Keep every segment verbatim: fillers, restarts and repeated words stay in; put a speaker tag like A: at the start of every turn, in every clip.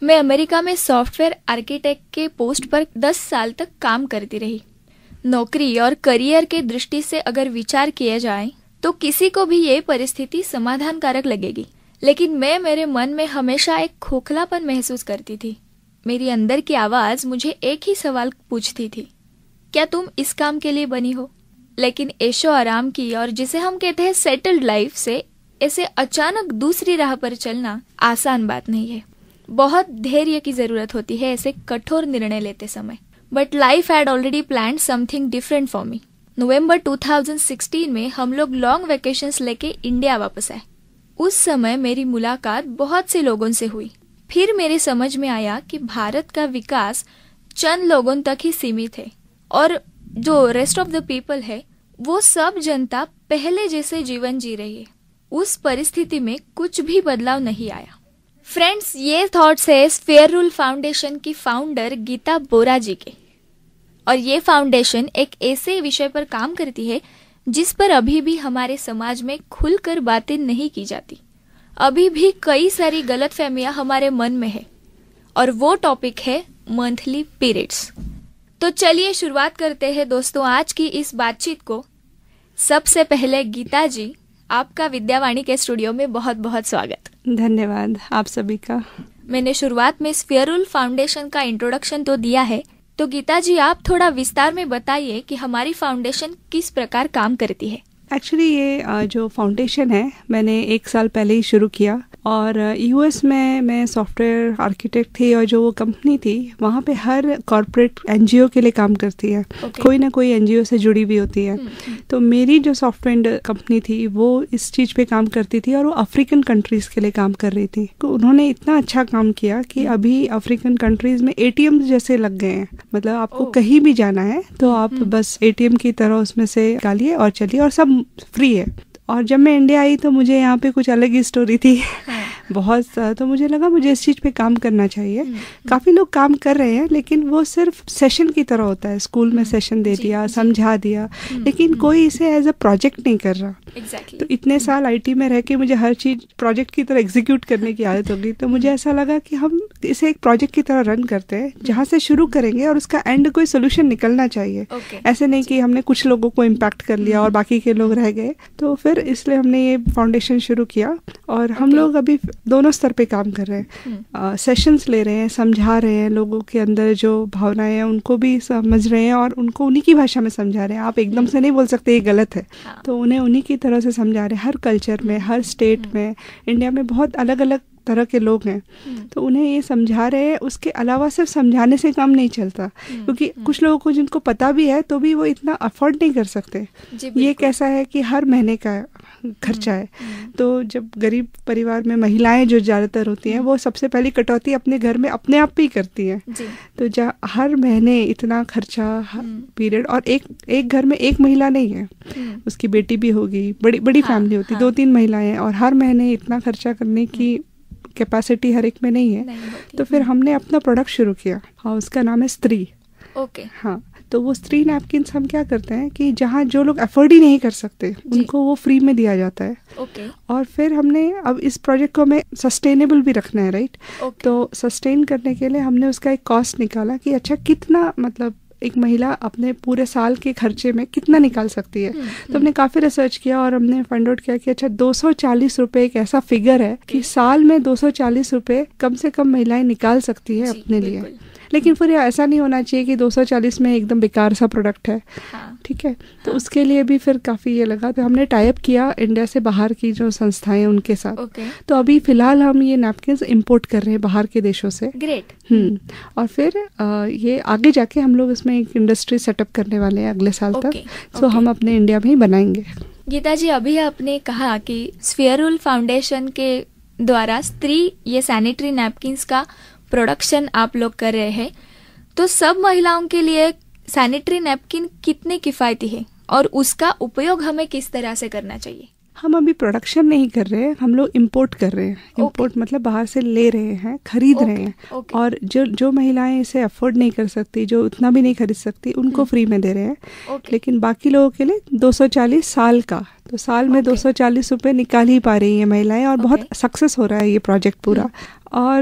A: मैं अमेरिका में software architect के पोस्ट पर दस साल तक काम करती रही। नौकरी और करियर के दृष्टि से अगर विचार किया जाए तो किसी को भी ये परिस्थिति समाधानकारक लगेगी, लेकिन मैं मेरे मन में हमेशा एक खोखलापन महसूस करती थी। मेरी अंदर की आवाज मुझे एक ही सवाल पूछती थी, क्या तुम इस काम के लिए बनी हो? लेकिन ऐशो आराम की और जिसे हम कहते हैं सेटल्ड लाइफ से ऐसे अचानक दूसरी राह पर चलना आसान बात नहीं है। बहुत धैर्य की जरूरत होती है ऐसे कठोर निर्णय लेते समय। But life had already planned something different for me. नवंबर दो हज़ार सोलह में हम लोग लॉन्ग वेकेशंस लेके इंडिया वापस आए। उस समय मेरी मुलाकात बहुत से लोगों से हुई। फिर मेरे समझ में आया कि भारत का विकास चंद लोगों तक ही सीमित है और जो रेस्ट ऑफ द पीपल है वो सब जनता पहले जैसे जीवन जी रही है। उस परिस्थिति में कुछ भी बदलाव नहीं आया। फ्रेंड्स, ये थॉट्स है स्फेरूल फाउंडेशन की फाउंडर गीता बोरा जी के। और ये फाउंडेशन एक ऐसे विषय पर काम करती है जिस पर अभी भी हमारे समाज में खुलकर बातें नहीं की जाती। अभी भी कई सारी गलतफहमियां हमारे मन में है और वो टॉपिक है मंथली पीरियड्स। तो चलिए शुरुआत करते हैं दोस्तों आज की इस बातचीत को। सबसे पहले गीता जी, आपका विद्यावाणी के स्टूडियो में बहुत बहुत स्वागत।
B: धन्यवाद आप सभी का।
A: मैंने शुरुआत में स्फेरूल फाउंडेशन का इंट्रोडक्शन तो दिया है, तो गीता जी आप थोड़ा विस्तार में बताइए कि हमारी फाउंडेशन किस प्रकार काम करती है।
B: एक्चुअली ये जो फाउंडेशन है मैंने एक साल पहले ही शुरू किया और यूएस में मैं सॉफ्टवेयर आर्किटेक्ट थी और जो वो कंपनी थी वहाँ पे हर कॉर्पोरेट एनजीओ के लिए काम करती है। okay. कोई ना कोई एनजीओ से जुड़ी हुई होती है। hmm. तो मेरी जो सॉफ्टवेयर कंपनी थी वो इस चीज़ पे काम करती थी और वो अफ्रीकन कंट्रीज़ के लिए काम कर रही थी। तो उन्होंने इतना अच्छा काम किया कि hmm. अभी अफ्रीकन कंट्रीज़ में एटीएम जैसे लग गए हैं। मतलब आपको oh. कहीं भी जाना है तो आप hmm. बस एटीएम की तरह उसमें से निकालिए और चलिए और सब फ्री है। और जब मैं इंडिया आई तो मुझे यहाँ पे कुछ अलग ही स्टोरी थी। हाँ। बहुत तो मुझे लगा मुझे इस चीज़ पे काम करना चाहिए। काफ़ी लोग काम कर रहे हैं लेकिन वो सिर्फ सेशन की तरह होता है, स्कूल में सेशन दे दिया, समझा दिया, लेकिन कोई इसे एज अ प्रोजेक्ट नहीं कर रहा। exactly. तो इतने साल आईटी में रह के मुझे हर चीज़ प्रोजेक्ट की तरह एग्जीक्यूट करने की आदत होगी। तो मुझे ऐसा लगा कि हम इसे एक प्रोजेक्ट की तरह रन करते हैं जहाँ से शुरू करेंगे और उसका एंड कोई सोल्यूशन निकलना चाहिए। okay. ऐसे नहीं कि हमने कुछ लोगों को इम्पैक्ट कर लिया और बाकी के लोग रह गए। तो फिर इसलिए हमने ये फाउंडेशन शुरू किया और okay. हम लोग अभी दोनों स्तर पे काम कर रहे हैं। सेशंस ले रहे हैं, समझा रहे हैं, लोगों के अंदर जो भावनाएं हैं उनको भी समझ रहे हैं और उनको उन्हीं की भाषा में समझा रहे हैं। आप एकदम से नहीं बोल सकते ये गलत है। हाँ. तो उन्हें उन्हीं की तरह से समझा रहे हैं। हर कल्चर में, हर स्टेट में, इंडिया में बहुत अलग अलग तरह के लोग हैं तो उन्हें ये समझा रहे हैं। उसके अलावा सिर्फ समझाने से काम नहीं चलता, क्योंकि कुछ लोगों को जिनको पता भी है तो भी वो इतना अफोर्ड नहीं कर सकते। ये कैसा है कि हर महीने का खर्चा है। तो जब गरीब परिवार में महिलाएं जो ज़्यादातर होती हैं वो सबसे पहली कटौती अपने घर में अपने आप पे ही करती हैं। तो जहाँ हर महीने इतना खर्चा पीरियड, और एक एक घर में एक महिला नहीं है, उसकी बेटी भी होगी, बड़ी बड़ी फैमिली होती है, दो तीन महिलाएं, और हर महीने इतना खर्चा करने की कैपेसिटी हर एक में नहीं है। नहीं तो फिर हमने अपना प्रोडक्ट शुरू किया और उसका नाम है स्त्री। Okay okay. हाँ, तो वो स्त्री नैपकिन्स हम क्या करते हैं कि जहाँ जो लोग अफोर्ड ही नहीं कर सकते उनको वो फ्री में दिया जाता है। okay. और फिर हमने अब इस प्रोजेक्ट को हमें सस्टेनेबल भी रखना है, राइट। okay. तो सस्टेन करने के लिए हमने उसका एक कॉस्ट निकाला कि अच्छा कितना, मतलब एक महिला अपने पूरे साल के खर्चे में कितना निकाल सकती है। तो हमने काफ़ी रिसर्च किया और हमने फाइंड आउट किया कि अच्छा दो सौ चालीस रुपये एक ऐसा फिगर है कि साल में दो सौ चालीस रुपये कम से कम महिलाएं निकाल सकती है अपने लिए। लेकिन फिर ऐसा नहीं होना चाहिए कि दो सौ चालीस में एकदम बेकार सा प्रोडक्ट है। हाँ. ठीक है, तो हाँ. उसके लिए भी फिर काफ़ी ये लगा, तो हमने टाई अप किया इंडिया से बाहर की जो संस्थाएं उनके साथ। okay. तो अभी फिलहाल हम ये नैपकिन्स इंपोर्ट कर रहे हैं बाहर के देशों से। ग्रेट। हम्म और फिर आ, ये आगे जाके हम लोग इसमें एक इंडस्ट्री सेटअप करने वाले हैं अगले साल okay. तक। तो okay. हम अपने इंडिया में ही बनाएंगे।
A: गीता जी, अभी आपने कहा कि स्फेरूल फाउंडेशन के द्वारा स्त्री ये सैनिटरी नैपकिन्स का प्रोडक्शन आप लोग कर रहे हैं, तो सब महिलाओं के लिए सैनिटरी नैपकिन कितने किफ़ायती है और उसका उपयोग हमें किस तरह से करना चाहिए?
B: हम अभी प्रोडक्शन नहीं कर रहे हैं, हम लोग इंपोर्ट कर रहे हैं। Import okay. मतलब बाहर से ले रहे हैं, खरीद okay. रहे हैं। okay. और जो जो महिलाएं इसे अफोर्ड नहीं कर सकती, जो उतना भी नहीं खरीद सकती, उनको फ्री में दे रहे हैं। okay. लेकिन बाकी लोगों के लिए दो सौ चालीस साल का, तो साल में okay. दो सौ चालीस रुपये निकाल ही पा रही हैं महिलाएं और okay. बहुत सक्सेस हो रहा है ये प्रोजेक्ट पूरा। और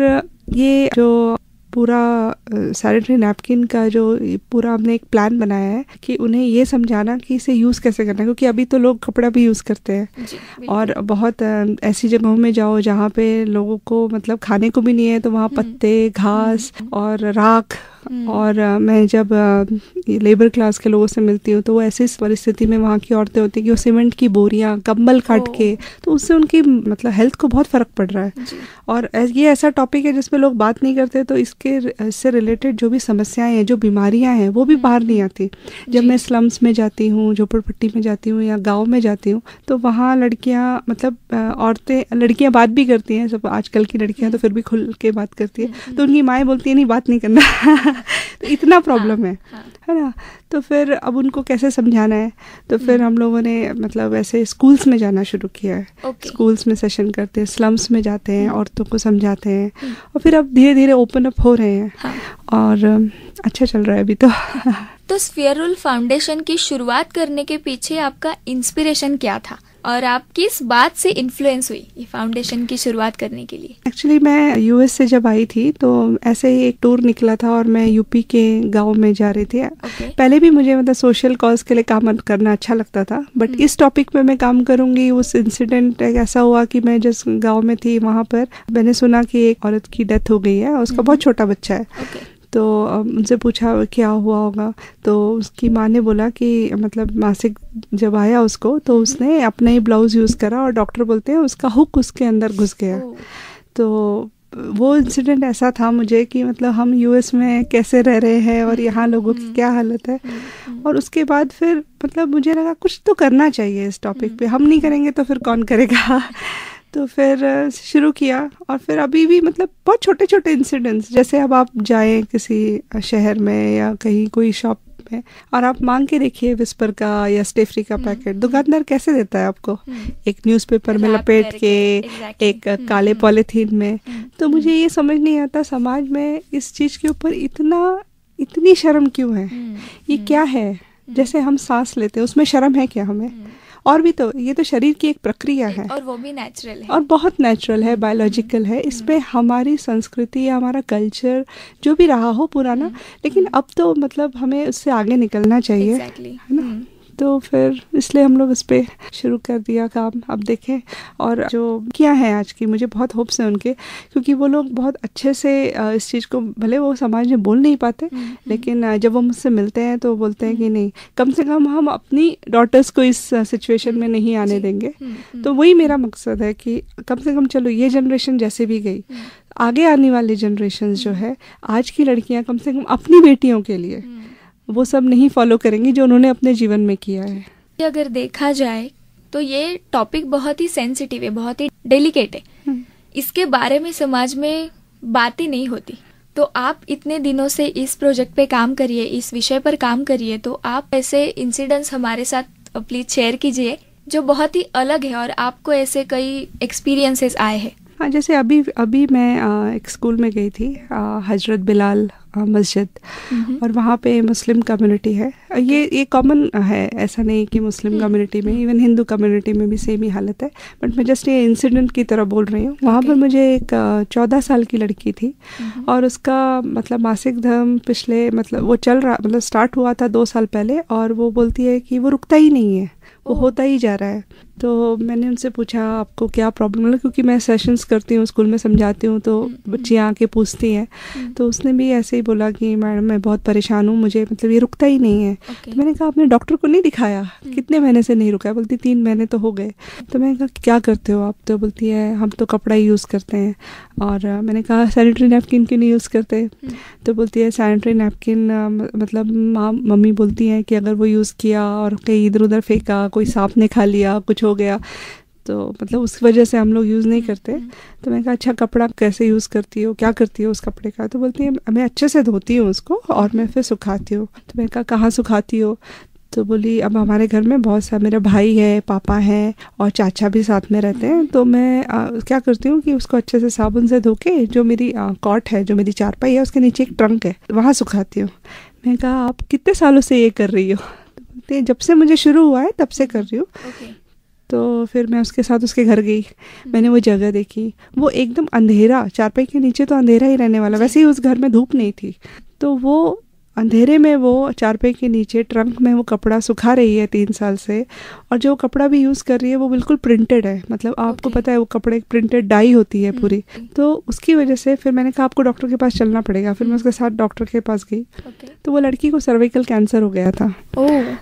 B: ये जो पूरा सैनिटरी नैपकिन का जो पूरा हमने एक प्लान बनाया है कि उन्हें ये समझाना कि इसे यूज़ कैसे करना है, क्योंकि अभी तो लोग कपड़ा भी यूज़ करते हैं और बहुत ऐसी जगहों में जाओ जहाँ पे लोगों को मतलब खाने को भी नहीं है, तो वहाँ पत्ते, घास और राख, और मैं जब लेबर क्लास के लोगों से मिलती हूँ तो वो ऐसी परिस्थिति में वहाँ की औरतें होती हैं कि वो सीमेंट की बोरियाँ, कंबल काट के, तो उससे उनकी मतलब हेल्थ को बहुत फ़र्क पड़ रहा है। और ये ऐसा टॉपिक है जिसमें लोग बात नहीं करते, तो इसके इससे रिलेटेड जो भी समस्याएं हैं, जो बीमारियां हैं, वो भी बाहर नहीं आती। जब मैं स्लम्स में जाती हूँ, झोपड़पट्टी में जाती हूँ या गाँव में जाती हूँ, तो वहाँ लड़कियाँ मतलब औरतें लड़कियाँ बात भी करती हैं, सब आजकल की लड़कियाँ तो फिर भी खुल के बात करती है, तो उनकी माएँ बोलती हैं नहीं बात नहीं करना तो इतना प्रॉब्लम है है ना। तो फिर अब उनको कैसे समझाना है, तो फिर हम लोगों ने मतलब ऐसे स्कूल्स में जाना शुरू किया है। okay. स्कूल्स में सेशन करते हैं, स्लम्स में जाते हैं, औरतों को समझाते हैं, और फिर अब धीरे धीरे ओपन अप हो रहे हैं। हाँ. और अच्छा चल रहा है अभी तो
A: तो स्फेरुल फाउंडेशन की शुरुआत करने के पीछे आपका इंस्पिरेशन क्या था और आप किस बात से इन्फ्लुएंस हुई ये फाउंडेशन की शुरुआत करने के लिए?
B: एक्चुअली मैं यूएस से जब आई थी तो ऐसे ही एक टूर निकला था और मैं यूपी के गांव में जा रही थी। okay. पहले भी मुझे मतलब सोशल कॉज के लिए काम करना अच्छा लगता था, बट hmm. इस टॉपिक पे मैं काम करूंगी। उस इंसिडेंट ऐसा हुआ कि मैं जिस गाँव में थी वहाँ पर मैंने सुना कि एक औरत की डेथ हो गई है, उसका hmm. बहुत छोटा बच्चा है। okay. तो उनसे पूछा क्या हुआ होगा, तो उसकी माँ ने बोला कि मतलब मासिक जब आया उसको तो उसने अपना ही ब्लाउज यूज़ करा और डॉक्टर बोलते हैं उसका हुक उसके अंदर घुस गया। तो वो इंसिडेंट ऐसा था मुझे कि मतलब हम यूएस में कैसे रह रहे हैं और यहाँ लोगों की क्या हालत है। और उसके बाद फिर मतलब मुझे लगा कुछ तो करना चाहिए इस टॉपिक पे, हम नहीं करेंगे तो फिर कौन करेगा। तो फिर शुरू किया और फिर अभी भी मतलब बहुत छोटे छोटे इंसिडेंट्स, जैसे अब आप जाएं किसी शहर में या कहीं कोई शॉप में और आप मांग के देखिए विस्पर का या स्टेफ्री का पैकेट, दुकानदार कैसे देता है आपको, एक न्यूज़पेपर में लपेट के, एक काले पॉलीथीन में। तो मुझे ये समझ नहीं आता समाज में इस चीज़ के ऊपर इतना इतनी शर्म क्यों है, ये क्या है। जैसे हम सांस लेते हैं उसमें शर्म है क्या हमें? और भी तो ये तो शरीर की एक प्रक्रिया है
A: और वो भी नेचुरल है
B: और बहुत नेचुरल है, बायोलॉजिकल है। इसमें हमारी संस्कृति या हमारा कल्चर जो भी रहा हो पुराना, लेकिन अब तो मतलब हमें उससे आगे निकलना चाहिए, exactly. है ना। तो फिर इसलिए हम लोग इस पे शुरू कर दिया काम। अब देखें और जो किया है आज की, मुझे बहुत होप्स हैं उनके, क्योंकि वो लोग बहुत अच्छे से इस चीज़ को, भले वो समाज में बोल नहीं पाते, लेकिन जब वो मुझसे मिलते हैं तो बोलते हैं कि नहीं, कम से कम हम अपनी डॉटर्स को इस सिचुएशन में नहीं आने देंगे। तो वही मेरा मकसद है कि कम से कम चलो ये जनरेशन जैसे भी गई, आगे आने वाली जनरेशन जो है, आज की लड़कियाँ कम से कम अपनी बेटियों के लिए वो सब नहीं फॉलो करेंगी जो उन्होंने अपने जीवन में किया है।
A: अगर देखा जाए तो ये टॉपिक बहुत ही सेंसिटिव है, बहुत ही डेलिकेट है, इसके बारे में समाज में बात ही नहीं होती। तो आप इतने दिनों से इस प्रोजेक्ट पे काम करिए, इस विषय पर काम करिए, तो आप ऐसे इंसिडेंट्स हमारे साथ प्लीज शेयर कीजिए जो बहुत ही अलग है और आपको ऐसे कई एक्सपीरियंसेस आए हैं।
B: हाँ, जैसे अभी अभी मैं आ, एक स्कूल में गई थी, हजरत बिलाल मस्जिद, और वहाँ पे मुस्लिम कम्युनिटी है। ये ये कॉमन है, ऐसा नहीं कि मुस्लिम कम्युनिटी में, इवन हिंदू कम्युनिटी में भी सेम ही हालत है, बट मैं जस्ट ये इंसिडेंट की तरह बोल रही हूँ। वहाँ पर मुझे एक चौदह साल की लड़की थी और उसका मतलब मासिक धर्म पिछले मतलब वो चल रहा मतलब स्टार्ट हुआ था दो साल पहले, और वो बोलती है कि वो रुकता ही नहीं है, वो होता ही जा रहा है। तो मैंने उनसे पूछा आपको क्या प्रॉब्लम है, क्योंकि मैं सेशंस करती हूँ स्कूल में, समझाती हूँ, तो बच्चियाँ आके पूछती हैं। तो उसने भी ऐसे ही बोला कि मैडम मैं बहुत परेशान हूँ, मुझे मतलब ये रुकता ही नहीं है। okay. तो मैंने कहा आपने डॉक्टर को नहीं दिखाया? कितने महीने से नहीं रुका? बोलती तीन महीने तो हो गए। तो मैंने कहा क्या करते हो आप? तो बोलती है हम तो कपड़ा ही यूज़ करते हैं। और मैंने कहा सैनिटरी नैपकिन क्यों नहीं यूज़ करते? तो बोलती है सैनिटरी नैपकिन मतलब माँ मम्मी बोलती हैं कि अगर वो यूज़ किया और कहीं इधर उधर फेंका, कोई सांप ने खा लिया, कुछ हो गया, तो मतलब उस वजह से हम लोग यूज़ नहीं करते। तो मैंने कहा अच्छा कपड़ा कैसे यूज़ करती हो, क्या करती हो उस कपड़े का? तो बोलती है मैं अच्छे से धोती हूँ उसको और मैं फिर सुखाती हूँ। तो मैंने कहा कहाँ सुखाती हो? तो बोली अब हमारे घर में बहुत सा, मेरा भाई है, पापा हैं और चाचा भी साथ में रहते हैं, तो मैं आ, क्या करती हूँ कि उसको अच्छे से साबुन से धो के, जो मेरी कॉट है, जो मेरी चारपाई है, उसके नीचे एक ट्रंक है, वहाँ सुखाती हूँ। मैंने कहा आप कितने सालों से ये कर रही हो? तो बोलते हैं जब से मुझे शुरू हुआ है तब से कर रही हूँ। okay. तो फिर मैं उसके साथ उसके घर गई, मैंने वो जगह देखी, वो एकदम अंधेरा, चारपाई के नीचे तो अंधेरा ही रहने वाला, वैसे ही उस घर में धूप नहीं थी, तो वो अंधेरे में वो चारपाई के नीचे ट्रंक में वो कपड़ा सुखा रही है तीन साल से, और जो कपड़ा भी यूज़ कर रही है वो बिल्कुल प्रिंटेड है, मतलब आपको
A: okay.
B: पता है वो कपड़े प्रिंटेड डाई होती है पूरी, तो उसकी वजह से फिर मैंने कहा आपको डॉक्टर के पास चलना पड़ेगा, फिर मैं उसके साथ डॉक्टर के पास गई,
A: okay.
B: तो वो लड़की को सर्वाइकल कैंसर हो गया था।
A: oh.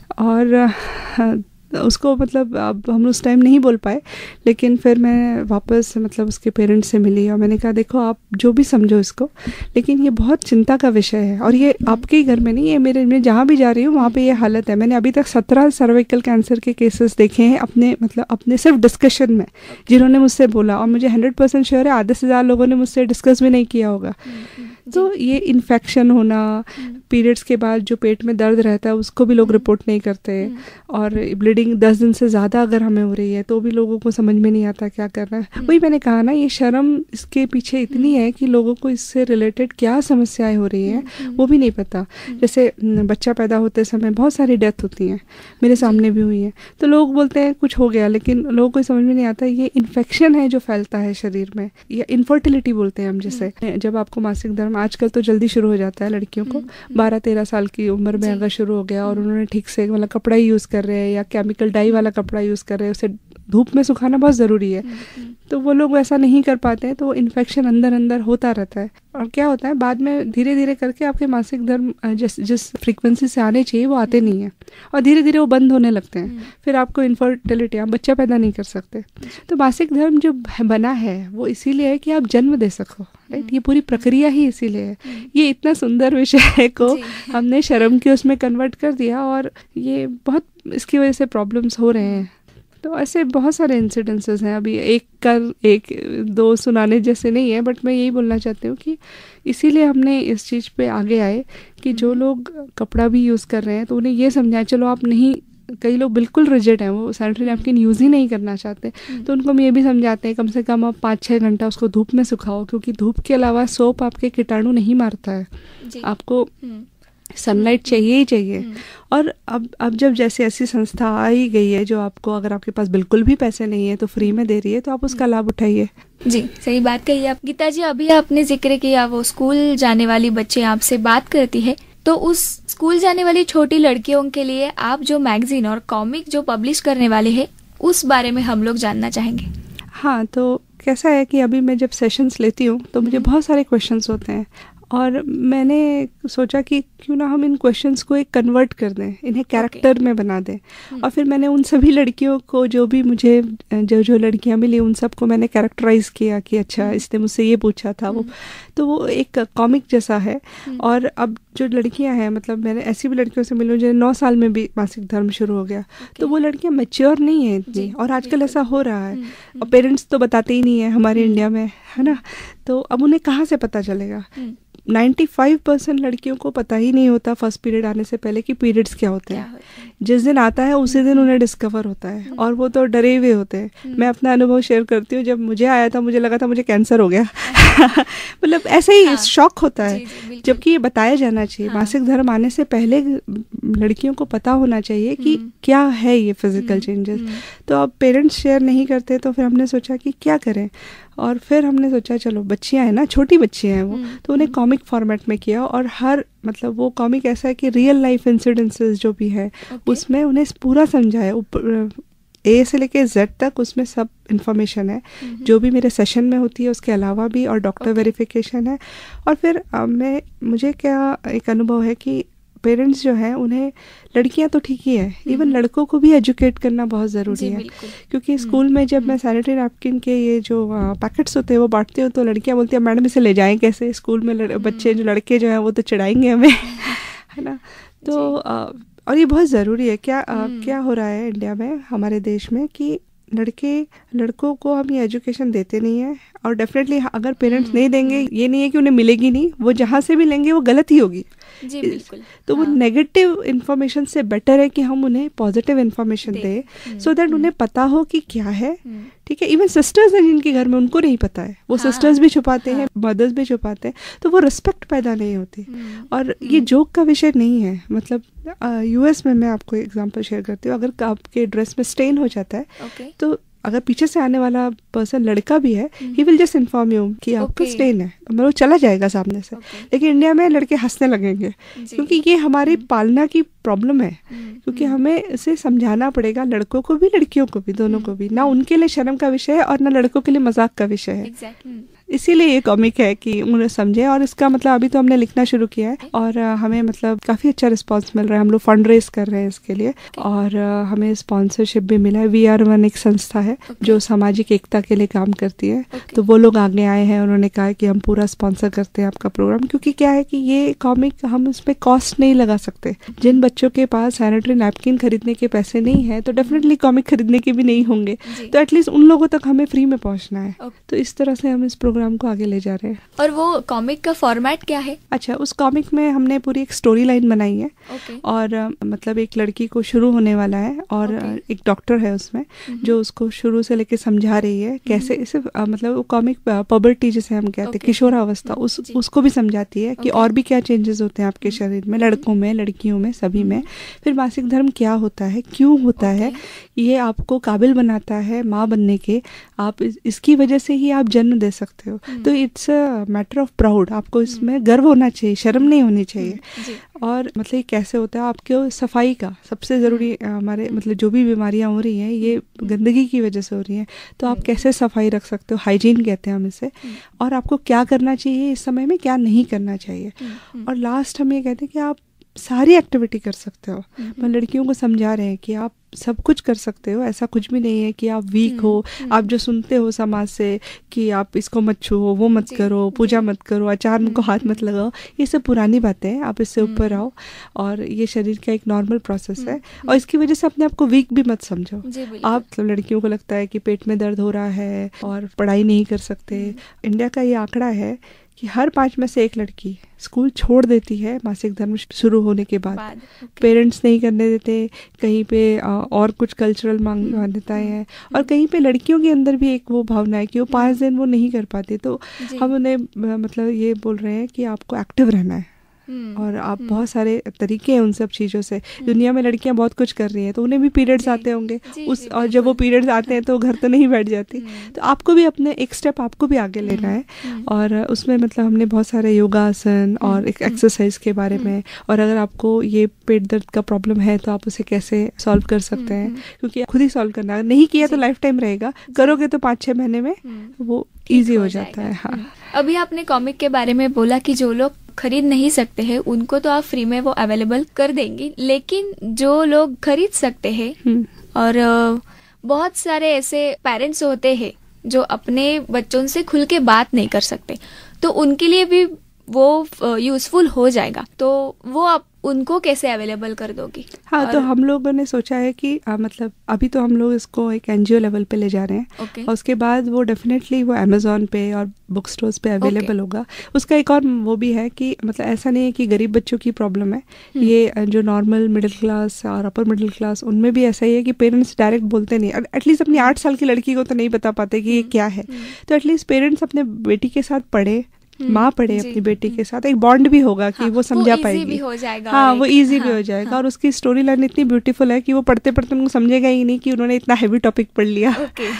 B: और उसको मतलब अब हम उस टाइम नहीं बोल पाए, लेकिन फिर मैं वापस मतलब उसके पेरेंट्स से मिली और मैंने कहा देखो आप जो भी समझो इसको, लेकिन ये बहुत चिंता का विषय है और ये आपके ही घर में नहीं है, मेरे मैं जहाँ भी जा रही हूँ वहाँ पे ये हालत है। मैंने अभी तक सत्रह सर्वाइकल कैंसर के केसेस देखे हैं अपने मतलब अपने सिर्फ डिस्कशन में, जिन्होंने मुझसे बोला, और मुझे हंड्रेड परसेंट श्योर है आधे से ज़्यादा लोगों ने मुझसे डिस्कस भी नहीं किया होगा। तो ये इन्फेक्शन होना, पीरियड्स के बाद जो पेट में दर्द रहता है उसको भी लोग रिपोर्ट नहीं करते, और ब्लीडिंग दस दिन से ज़्यादा अगर हमें हो रही है तो भी लोगों को समझ में नहीं आता क्या करना है। वही मैंने कहा ना, ये शर्म इसके पीछे इतनी है कि लोगों को इससे रिलेटेड क्या समस्याएं हो रही हैं वो भी नहीं पता। जैसे बच्चा पैदा होते समय बहुत सारी डेथ होती हैं, मेरे सामने भी हुई है, तो लोग बोलते हैं कुछ हो गया, लेकिन लोगों को समझ में नहीं आता ये इन्फेक्शन है जो फैलता है शरीर में, या इनफर्टिलिटी बोलते हैं हम जिसे। जब आपको मासिक धर्म आजकल तो जल्दी शुरू हो जाता है लड़कियों को, बारह तेरह साल की उम्र में अगर शुरू हो गया और उन्होंने ठीक से मतलब कपड़ा ही यूज़ कर रहे हैं या केमिकल डाई वाला कपड़ा यूज़ कर रहे हैं, उसे धूप में सुखाना बहुत ज़रूरी है, तो वो लोग वैसा नहीं कर पाते हैं, तो वो इन्फेक्शन अंदर अंदर होता रहता है। और क्या होता है बाद में धीरे धीरे करके आपके मासिक धर्म जिस जिस फ्रीक्वेंसी से आने चाहिए वो आते नहीं हैं, और धीरे धीरे वो बंद होने लगते हैं, फिर आपको इनफर्टिलिटी, आप बच्चा पैदा नहीं कर सकते। तो मासिक धर्म जो बना है वो इसीलिए है कि आप जन्म दे सको, राइट, ये पूरी प्रक्रिया ही इसीलिए है। ये इतना सुंदर विषय को हमने शर्म के उसमें कन्वर्ट कर दिया, और ये बहुत इसकी वजह से प्रॉब्लम्स हो रहे हैं। तो ऐसे बहुत सारे इंसिडेंसेस हैं, अभी एक कर एक दो सुनाने जैसे नहीं है, बट मैं यही बोलना चाहती हूँ कि इसीलिए हमने इस चीज़ पे आगे आए कि जो लोग कपड़ा भी यूज़ कर रहे हैं तो उन्हें ये समझाएं, चलो आप नहीं, कई लोग बिल्कुल रिजिड हैं, वो सैनिटरी नैपकिन यूज़ ही नहीं करना चाहते, तो उनको हम ये भी समझाते हैं कम से कम आप पाँच छः घंटा उसको धूप में सुखाओ, क्योंकि धूप के अलावा सोप आपके कीटाणु नहीं मारता है, आपको सनलाइट चाहिए ही चाहिए। और अब अब जब जैसे ऐसी संस्था आ ही गई है जो आपको, अगर आपके पास बिल्कुल भी पैसे नहीं है तो फ्री में दे रही है, तो आप उसका लाभ उठाइए।
A: जी, सही बात कही आप गीता जी। अभी आपने जिक्र किया वो स्कूल जाने वाली बच्चे आपसे बात करती है, तो उस स्कूल जाने वाली छोटी लड़कियों के लिए आप जो मैगजीन और कॉमिक जो पब्लिश करने वाले हैं उस बारे में हम लोग जानना चाहेंगे।
B: हाँ, तो कैसा है कि अभी मैं जब सेशंस लेती हूँ तो मुझे बहुत सारे क्वेश्चंस होते हैं, और मैंने सोचा कि क्यों ना हम इन क्वेश्चंस को एक कन्वर्ट कर दें, इन्हें कैरेक्टर okay. में बना दें। और फिर मैंने उन सभी लड़कियों को, जो भी मुझे जो जो लड़कियां मिली, उन सबको मैंने कैरेक्टराइज किया कि अच्छा इसने मुझसे ये पूछा था, वो तो वो एक कॉमिक जैसा है। और अब जो लड़कियां हैं, मतलब मैंने ऐसी भी लड़कियों से मिली जो नौ साल में भी मासिक धर्म शुरू हो गया, okay. तो वो लड़कियां मैच्योर नहीं है इतनी, और आजकल ऐसा हो रहा है, और पेरेंट्स तो बताते ही नहीं है हमारे इंडिया में, है ना, तो अब उन्हें कहाँ से पता चलेगा। पचानवे परसेंट लड़कियों को पता ही नहीं होता फर्स्ट पीरियड आने से पहले कि पीरियड्स क्या होते हैं, है? जिस दिन आता है उसी दिन उन्हें डिस्कवर होता है, और वो तो डरे हुए होते हैं। मैं अपना अनुभव शेयर करती हूँ, जब मुझे आया था मुझे लगा था मुझे कैंसर हो गया मतलब ऐसे ही शॉक होता है, जबकि ये बताया जाना चाहिए। मासिक धर्म आने से पहले लड़कियों को पता होना चाहिए कि क्या है ये फिजिकल चेंजेस। तो अब पेरेंट्स शेयर नहीं करते, तो फिर हमने सोचा कि क्या करें, और फिर हमने सोचा चलो बच्चियां हैं ना, छोटी बच्चियां हैं वो, तो उन्हें कॉमिक फॉर्मेट में किया, और हर मतलब वो कॉमिक ऐसा है कि रियल लाइफ इंसिडेंसेस जो भी है okay. उसमें उन्हें पूरा समझाया, ए से लेके जेड तक उसमें सब इन्फॉर्मेशन है, जो भी मेरे सेशन में होती है उसके अलावा भी, और डॉक्टर वेरिफिकेशन है। और फिर मैं मुझे क्या एक अनुभव है कि पेरेंट्स जो हैं उन्हें, लड़कियां तो ठीक ही है, इवन लड़कों को भी एजुकेट करना बहुत ज़रूरी है, क्योंकि स्कूल में जब मैं सैनिटरी नैपकिन के ये जो पैकेट्स होते हैं वो बांटती हूँ, तो लड़कियां बोलती हैं मैडम इसे ले जाएं कैसे, स्कूल में बच्चे जो लड़के जो हैं वो तो चिढ़ाएंगे हमें है ना। तो और ये बहुत ज़रूरी है। क्या क्या हो रहा है इंडिया में, हमारे देश में, कि लड़के लड़कों को हम ये एजुकेशन देते नहीं है, और डेफिनेटली अगर पेरेंट्स नहीं देंगे, ये नहीं है कि उन्हें मिलेगी नहीं, वो जहाँ से भी लेंगे वो गलत ही होगी,
A: जी बिल्कुल।
B: तो
A: हाँ।
B: वो नेगेटिव इन्फॉर्मेशन से बेटर है कि हम उन्हें पॉजिटिव इन्फॉर्मेशन दें, सो दैट उन्हें पता हो कि क्या है। ठीक है, इवन सिस्टर्स हैं जिनके घर में उनको नहीं पता है, वो सिस्टर्स भी छुपाते हैं, मदर्स भी छुपाते हैं, तो वो रिस्पेक्ट पैदा नहीं होती। और ये जोक का विषय नहीं है, मतलब यूएस में मैं आपको एग्जांपल शेयर करती हूँ, अगर आपके ड्रेस में स्टेन हो जाता है
A: okay.
B: तो अगर पीछे से आने वाला पर्सन लड़का भी है, he will just inform you कि आपका
A: okay.
B: स्टेन है, मतलब वो चला जाएगा सामने से। okay. लेकिन इंडिया में लड़के हंसने लगेंगे, क्योंकि ये हमारी पालना की प्रॉब्लम है, क्योंकि हमें इसे समझाना पड़ेगा, लड़कों को भी लड़कियों को भी, दोनों को भी, ना उनके लिए शर्म का विषय है और ना लड़कों के लिए मजाक का विषय है।
A: exactly.
B: इसीलिए ये कॉमिक है कि उन्हें समझे। और इसका मतलब अभी तो हमने लिखना शुरू किया है और हमें मतलब काफ़ी अच्छा रिस्पांस मिल रहा है। हम लोग फंड रेज कर रहे हैं इसके लिए और हमें स्पॉन्सरशिप भी मिला है। वी आर वन एक संस्था है जो सामाजिक एकता के लिए काम करती है, तो वो लोग आगे आए हैं, उन्होंने कहा कि हम पूरा स्पॉन्सर करते हैं आपका प्रोग्राम, क्योंकि क्या है कि ये कॉमिक हम इसमें कॉस्ट नहीं लगा सकते। जिन बच्चों के पास सैनिटरी नैपकिन खरीदने के पैसे नहीं है तो डेफिनेटली कॉमिक खरीदने के भी नहीं होंगे, तो एटलीस्ट उन लोगों तक हमें फ्री में पहुंचना है। तो इस तरह से हम इस प्रोग्राम को आगे ले जा रहे हैं।
A: और वो कॉमिक का फॉर्मेट क्या है?
B: अच्छा, उस कॉमिक में हमने पूरी एक स्टोरी लाइन बनाई है। okay. और मतलब एक लड़की को शुरू होने वाला है और okay. एक डॉक्टर है उसमें mm-hmm. जो उसको शुरू से लेके समझा रही है कैसे mm-hmm. इसे मतलब वो कॉमिक पबर्टी जिसे हम कहते हैं, okay. किशोरावस्था, उस उसको भी समझाती है कि okay. और भी क्या चेंजेस होते हैं आपके शरीर में, लड़कों में, लड़कियों में, सभी में। फिर मासिक धर्म क्या होता है, क्यों होता okay. है, ये आपको काबिल बनाता है माँ बनने के, आप इसकी वजह से ही आप जन्म दे सकते हो। तो it's a matter of proud, आपको इसमें गर्व होना चाहिए, शर्म नहीं होनी चाहिए। और मतलब ये कैसे होता है, आपके सफाई का सबसे ज़रूरी, हमारे मतलब जो भी बीमारियां हो रही हैं ये गंदगी की वजह से हो रही हैं, तो आप कैसे सफाई रख सकते हो, हाइजीन कहते हैं हम इसे, और आपको क्या करना चाहिए इस समय में, क्या नहीं करना चाहिए। और लास्ट हम ये कहते हैं कि आप सारी एक्टिविटी कर सकते हो। मैं लड़कियों को समझा रहे हैं कि आप सब कुछ कर सकते हो, ऐसा कुछ भी नहीं है कि आप वीक हो। आप जो सुनते हो समाज से कि आप इसको मत छुओ, वो मत करो, पूजा मत करो, आचार को हाथ मत लगाओ, ये सब पुरानी बातें हैं। आप इससे ऊपर आओ और ये शरीर का एक नॉर्मल प्रोसेस है और इसकी वजह से अपने आप को वीक भी मत समझो। आप लड़कियों को लगता है कि पेट में दर्द हो रहा है और पढ़ाई नहीं कर सकते। इंडिया का ये आंकड़ा है कि हर पांच में से एक लड़की स्कूल छोड़ देती है मासिक धर्म शुरू होने के बाद। okay. पेरेंट्स नहीं करने देते, कहीं पे और कुछ कल्चरल मान्यताएं हैं, और कहीं पे लड़कियों के अंदर भी एक वो भावना है कि वो पाँच दिन वो नहीं कर पाती। तो हम उन्हें मतलब ये बोल रहे हैं कि आपको एक्टिव रहना है और आप बहुत सारे तरीके हैं उन सब चीज़ों से। दुनिया में लड़कियां बहुत कुछ कर रही हैं, तो उन्हें भी पीरियड्स आते होंगे उस, और जब वो पीरियड्स आते हैं तो घर तो नहीं बैठ जाती। तो आपको भी अपने एक स्टेप आपको भी आगे लेना है और उसमें मतलब हमने बहुत सारे योगासन और एक एक्सरसाइज के बारे में, और अगर आपको ये पेट दर्द का प्रॉब्लम है तो आप उसे कैसे सॉल्व कर सकते हैं, क्योंकि खुद ही सॉल्व करना है, नहीं किया तो लाइफ टाइम रहेगा, करोगे तो पाँच छः महीने में वो ईजी हो जाता है। हाँ,
A: अभी आपने कॉमिक के बारे में बोला कि जो लोग खरीद नहीं सकते हैं उनको तो आप फ्री में वो अवेलेबल कर देंगी, लेकिन जो लोग खरीद सकते हैं और बहुत सारे ऐसे पेरेंट्स होते हैं जो अपने बच्चों से खुल के बात नहीं कर सकते, तो उनके लिए भी वो यूजफुल हो जाएगा। तो वो आप उनको कैसे अवेलेबल कर दोगी?
B: हाँ, और तो हम लोगों ने सोचा है कि आ, मतलब अभी तो हम लोग इसको एक एनजीओ लेवल पे ले जा रहे हैं। okay. और उसके बाद वो डेफिनेटली वो अमेजोन पे और बुक स्टोर्स पे अवेलेबल okay. होगा। उसका एक और वो भी है कि मतलब ऐसा नहीं है कि गरीब बच्चों की प्रॉब्लम है, hmm. ये जो नॉर्मल मिडिल क्लास और अपर मिडिल क्लास उनमें भी ऐसा ही है कि पेरेंट्स डायरेक्ट बोलते नहीं, एटलीस्ट अपनी आठ साल की लड़की को तो नहीं बता पाते कि ये क्या है। तो एटलीस्ट पेरेंट्स अपने बेटी के साथ पढ़े, माँ पढ़े अपनी बेटी के साथ, एक बॉन्ड भी होगा कि हाँ, वो समझा वो पाएगी, भी हो जाएगा हाँ वो इजी हाँ, भी हो जाएगा हाँ, और उसकी स्टोरी लाइन इतनी ब्यूटीफुल है कि वो पढ़ते पढ़ते उनको समझेगा ही नहीं कि उन्होंने इतना हैवी टॉपिक पढ़ लिया।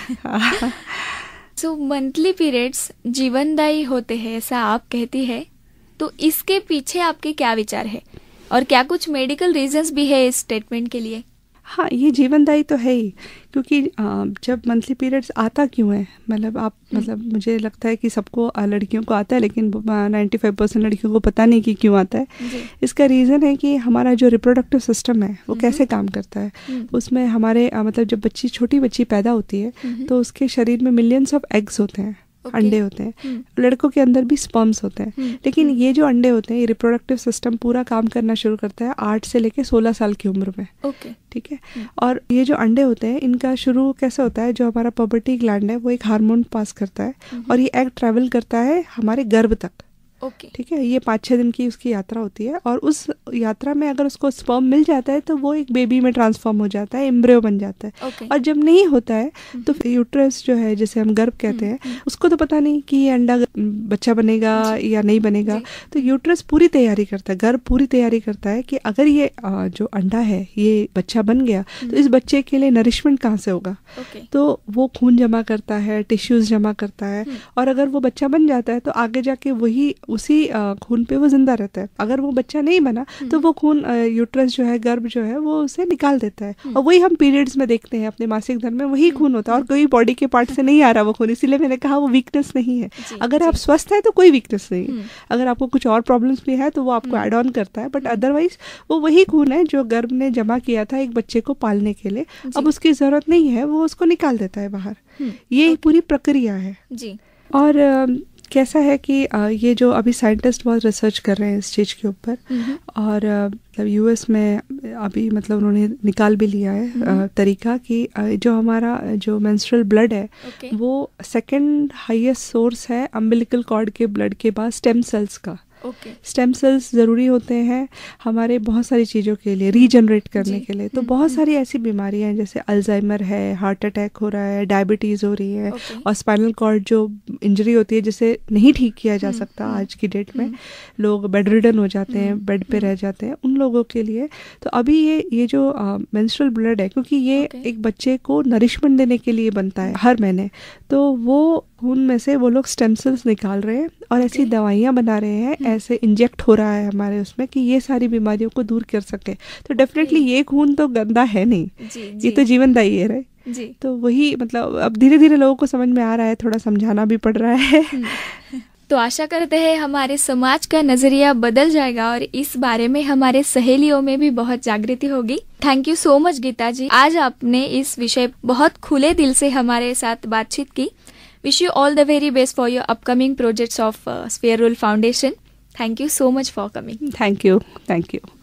A: सो मंथली पीरियड्स जीवनदायी होते हैं ऐसा आप कहती है, तो इसके पीछे आपके क्या विचार है और क्या कुछ मेडिकल रीजंस भी है इस स्टेटमेंट के लिए?
B: हाँ, ये जीवनदायी तो है ही, क्योंकि जब मंथली पीरियड्स आता क्यों है, मतलब आप मतलब मुझे लगता है कि सबको लड़कियों को आता है, लेकिन पचानवे परसेंट लड़कियों को पता नहीं कि क्यों आता है। इसका रीज़न है कि हमारा जो रिप्रोडक्टिव सिस्टम है वो कैसे काम करता है। उसमें हमारे मतलब जब बच्ची छोटी बच्ची पैदा होती है तो उसके शरीर में मिलियंस ऑफ एग्स होते हैं, Okay. अंडे होते हैं। लड़कों के अंदर भी स्पर्म्स होते हैं, लेकिन ये जो अंडे होते हैं, ये रिप्रोडक्टिव सिस्टम पूरा काम करना शुरू करता है आठ से लेके सोलह साल की उम्र में।
A: okay.
B: ठीक है, और ये जो अंडे होते हैं इनका शुरू कैसे होता है, जो हमारा पबर्टी ग्लैंड है वो एक हार्मोन पास करता है और ये एग ट्रैवल करता है हमारे गर्भ तक।
A: ओके।
B: ठीक है, ये पाँच छः दिन की उसकी यात्रा होती है, और उस यात्रा में अगर उसको स्पर्म मिल जाता है तो वो एक बेबी में ट्रांसफॉर्म हो जाता है, एम्ब्रियो बन जाता है।
A: ओके।
B: और जब नहीं होता है तो यूट्रस जो है, जैसे हम गर्भ कहते हैं, उसको तो पता नहीं कि ये अंडा बच्चा बनेगा या नहीं बनेगा। तो यूट्रस पूरी तैयारी करता है, गर्भ पूरी तैयारी करता है कि अगर ये जो अंडा है ये बच्चा बन गया तो इस बच्चे के लिए नरिशमेंट कहाँ से होगा।
A: ओके।
B: तो वो खून जमा करता है, टिश्यूज जमा करता है, और अगर वो बच्चा बन जाता है तो आगे जाके वही उसी खून पे वो जिंदा रहता है। अगर वो बच्चा नहीं बना तो वो खून यूट्रस जो है, गर्भ जो है, वो उसे निकाल देता है। और वही हम पीरियड्स में देखते हैं, अपने मासिक धर्म में वही खून होता है, और कोई बॉडी के पार्ट से नहीं आ रहा वो खून। इसीलिए मैंने कहा वो वीकनेस नहीं है। अगर आप स्वस्थ हैं तो कोई वीकनेस नहीं है। अगर आपको कुछ और प्रॉब्लम्स भी है तो वो आपको एड ऑन करता है, बट अदरवाइज वो वही खून है जो गर्भ ने जमा किया था एक बच्चे को पालने के लिए। अब उसकी जरूरत नहीं है, वो उसको निकाल देता है बाहर। ये पूरी प्रक्रिया है जी। और कैसा है कि ये जो अभी साइंटिस्ट बहुत रिसर्च कर रहे हैं इस चीज़ के ऊपर, और मतलब यूएस में अभी मतलब उन्होंने निकाल भी लिया है तरीका कि जो हमारा जो मेंस्ट्रुअल ब्लड है okay. वो सेकंड हाईएस्ट सोर्स है अम्बिलिकल कॉर्ड के ब्लड के बाद स्टेम सेल्स का। ओके। स्टेम सेल्स ज़रूरी होते हैं हमारे बहुत सारी चीज़ों के लिए, रीजनरेट करने के लिए। तो बहुत सारी ऐसी बीमारियां हैं, जैसे अल्जाइमर है, हार्ट अटैक हो रहा है, डायबिटीज़ हो रही है, और स्पाइनल कॉर्ड जो इंजरी होती है जिसे नहीं ठीक किया जा सकता आज की डेट में, लोग बेड रिडन हो जाते हैं, बेड पे रह जाते हैं, उन लोगों के लिए। तो अभी ये ये जो मेंस्ट्रुअल ब्लड है, क्योंकि ये एक बच्चे को नरिशमेंट देने के लिए बनता है हर महीने, तो वो खून में से वो लोग स्टेम सेल्स निकाल रहे हैं और ऐसी दवाइयाँ बना रहे हैं, ऐसे इंजेक्ट हो रहा है हमारे उसमें कि ये सारी बीमारियों को दूर कर सके। तो डेफिनेटली ये खून तो गंदा है नहीं, जी, जी, ये तो जीवनदायी है रे जी। तो वही मतलब अब धीरे धीरे लोगों को समझ में आ रहा है, थोड़ा समझाना भी पड़ रहा है।
A: तो आशा करते हैं हमारे समाज का नजरिया बदल जाएगा और इस बारे में हमारे सहेलियों में भी बहुत जागृति होगी। Thank you so much Geeta ji, आज आपने इस विषय बहुत खुले दिल से हमारे साथ बातचीत की। Wish you all the very best for your upcoming projects of uh, Spherule Foundation. Thank you so much for coming.
B: Thank you. Thank you.